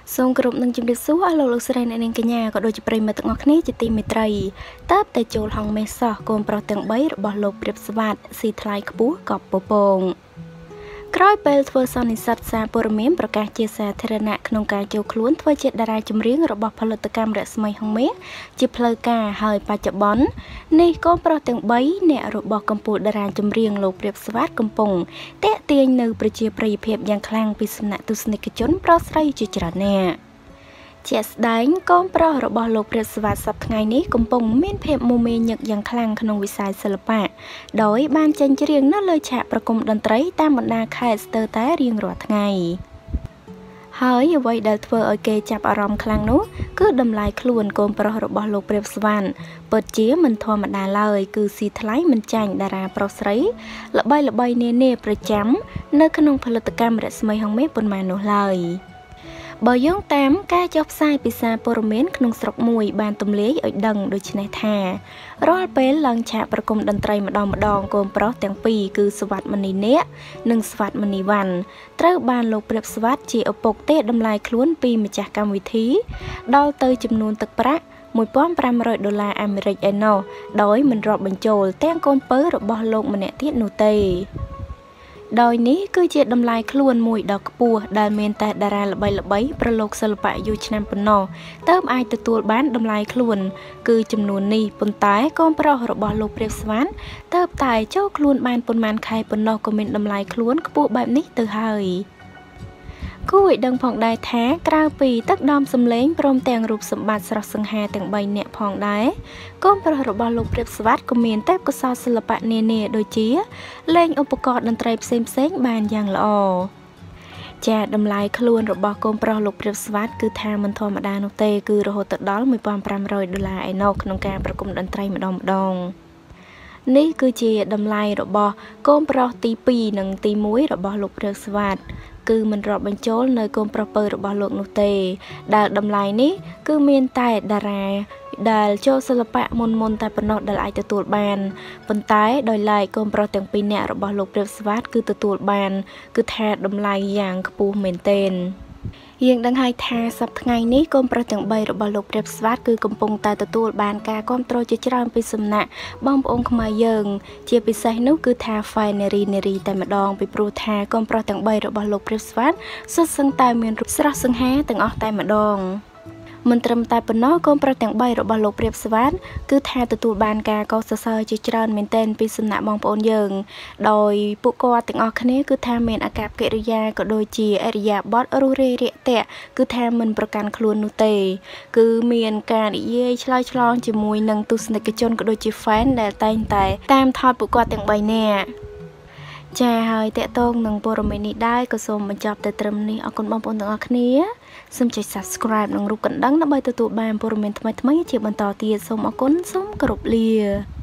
សូមគោរពនឹងជំរាបសួរអស់លោកស្រីអ្នកនាងកញ្ញាក៏ដូចជាប្រិយមិត្តទាំងអស់គ្នាជាទីមេត្រីតើបតែចូលហងមេសោះកូនប្រុសទាំង3របស់លោកព្រាបស្វាតស៊ីថ្លៃខ្ពស់កប់ពពងក្រោយពេលធ្វើសន្និសីទសារព័ត៌មានប្រកាសជាសាធារណៈក្នុងការចូលខ្លួនធ្វើជាតារាចម្រៀងរបស់ផលិតកម្មរស្មីហងមាសជាផ្លូវការហើយបច្ចុប្បន្ននេះកូនប្រុសទាំង3អ្នករបស់កម្ពុជាតារាចម្រៀងលោកព្រាបស្វាតកំពុងតាក់ទាញនៅប្រជាប្រិយភាពយ៉ាងខ្លាំងពីសំណាក់ទស្សនិកជនប្រុសស្រីជាច្រើនអ្នកជាស្ដែងកូនប្រុសរបស់លោកព្រាបស្វាតសប្តាហ៍ថ្ងៃនេះកំពុងមានភាពមមាញឹកយ៉ាងខ្លាំងក្នុងវិស័យសិល្បៈដោយបានចេញច្រៀងនៅលើឆាកប្រគំតន្ត្រីតាមបណ្ដាខេត្តស្ទើរតែរៀងរាល់ថ្ងៃហើយអ្វីដែលធ្វើឲ្យគេចាប់អារម្មណ៍ខ្លាំងនោះគឺតម្លៃខ្លួនកូនប្រុសរបស់លោកព្រាបស្វាតពិតជាមិនធម្មតាឡើយគឺស៊ីថ្លៃមិនចាញ់តារាប្រុសស្រីល្បីៗនានាប្រចាំនៅក្នុងផលិតកម្មរស្មីហងមាសប៉ុន្មាននោះឡើយបើយោងតាមការចុះផ្សាយពីសារព័ត៌មានក្នុងស្រុកមួយបានទម្លាយឲ្យដឹងដូចនេះថារាល់ពេលឡើងឆាកប្រគំតន្ត្រីម្ដងកូនប្រុសទាំងពីរគឺសវត្តមនីនាគនិងសវត្តមនីវ៉ាន់ត្រូវបានលោកព្រាបស្វាតជាឪពុកទេតម្លៃខ្លួនពីម្ចាស់កម្មវិធីដល់ទៅចំនួនទឹកប្រាក់$1,500អាមេរិកឯណោះដោយមិនរាប់បញ្ចូលទាំងកូនពៅរបស់លោកម្នាក់ទៀតនោះទេដោយនេះគឺជាតម្លៃខ្លួនមួយដ៏ខ្ពស់ដែលមានតែតារាល្បីៗប្រឡូកសិល្បៈយូរឆ្នាំប៉ុណ្ណោះទើបអាចទទួលបានតម្លៃខ្លួនគឺចំនួននេះប៉ុន្តែកូនប្រុសរបស់លោកព្រាបស្វាតទើបតែចូលខ្លួនបានប៉ុន្មានខែប៉ុណ្ណោះក៏មានតម្លៃខ្លួនខ្ពស់បែបនេះទៅហើយគួរឲ្យដឹងផងដែរថាក្រៅពីទឹកដមសម្លេងព្រមទាំងរូបសម្បត្តិស្រស់សង្ហាទាំង3នាក់ផងដែរកូនប្រុសរបស់លោកព្រាបស្វាតក៏មានទេពកោសល្យសិល្បៈនានាដូចជាលេងឧបករណ៍តន្ត្រីផ្សេងៗបានយ៉ាងល្អចាតម្លៃខ្លួនរបស់កូនប្រុសលោកព្រាបស្វាតគឺថាមិនធម្មតានោះទេគឺរហូតដល់$1,500ឯណោះក្នុងការប្រគំតន្ត្រីម្ដងនេះគឺជាតម្លៃរបស់កូនប្រុសទី2និងទី1របស់លោកព្រាបស្វាតគឺមិនរាប់បញ្ចូលនៅកូនប្រុសពៅរបស់លោកនោះទេដែលតម្លៃនេះគឺមានតែតារាដែលចូលសិល្បៈមុនតែប៉ុណ្ណោះដែលអាចទទួលបានប៉ុន្តែដោយឡែកកូនប្រុសទាំង2នាក់របស់លោកព្រាបស្វាតគឺទទួលបានគឺថាតម្លៃយ៉ាងខ្ពស់មែនទែនយើងដឹងហើយថាសប្តាហ៍ថ្ងៃនេះកូនប្រុសទាំង3របស់លោកព្រាបស្វាតគឺកំពុងតែទទួលបានការគាំទ្រជាច្រើនពីសំណាក់បងប្អូនខ្មែរយើងជាពិសេសនោះគឺថា Fan នារីតែម្ដងពីព្រោះថាកូនប្រុសទាំង3របស់លោកព្រាបស្វាតសុទ្ធសឹងតែមានរូបស្រស់សង្ហាទាំងអស់តែម្ដងមិនត្រឹមតែប៉ុណ្ណោះកូនប្រុសទាំង3របស់លោកព្រាបស្វាតគឺថាទទួលបានការកោតសរសើរជាច្រើនមែនទែនពីសំណាក់បងប្អូនយើងដោយពួកគាត់ទាំងអស់គ្នាគឺថាមានអាកប្បកិរិយាក៏ដូចជាអរិយាបថរុះរាយរាក់ទាក់គឺថាមិនប្រកាន់ខ្លួននោះទេគឺមានការនិយាយឆ្លើយឆ្លងជាមួយនឹងទស្សនិកជនក៏ដូចជា fan ដែលតែងតែតាមថតពួកគាត់ទាំង3នាក់ចាហើយតេតងនឹងព័ត៌មាននេះដែរក៏សូមបញ្ចប់តែត្រឹមនេះអរគុណបងប្អូនទាំងអស់គ្នាសូមចុច Subscribe និងរូបកណ្ដឹងដើម្បីទទួលបានព័ត៌មានថ្មីៗជាបន្តទៀតសូមអរគុណសូមគោរពលា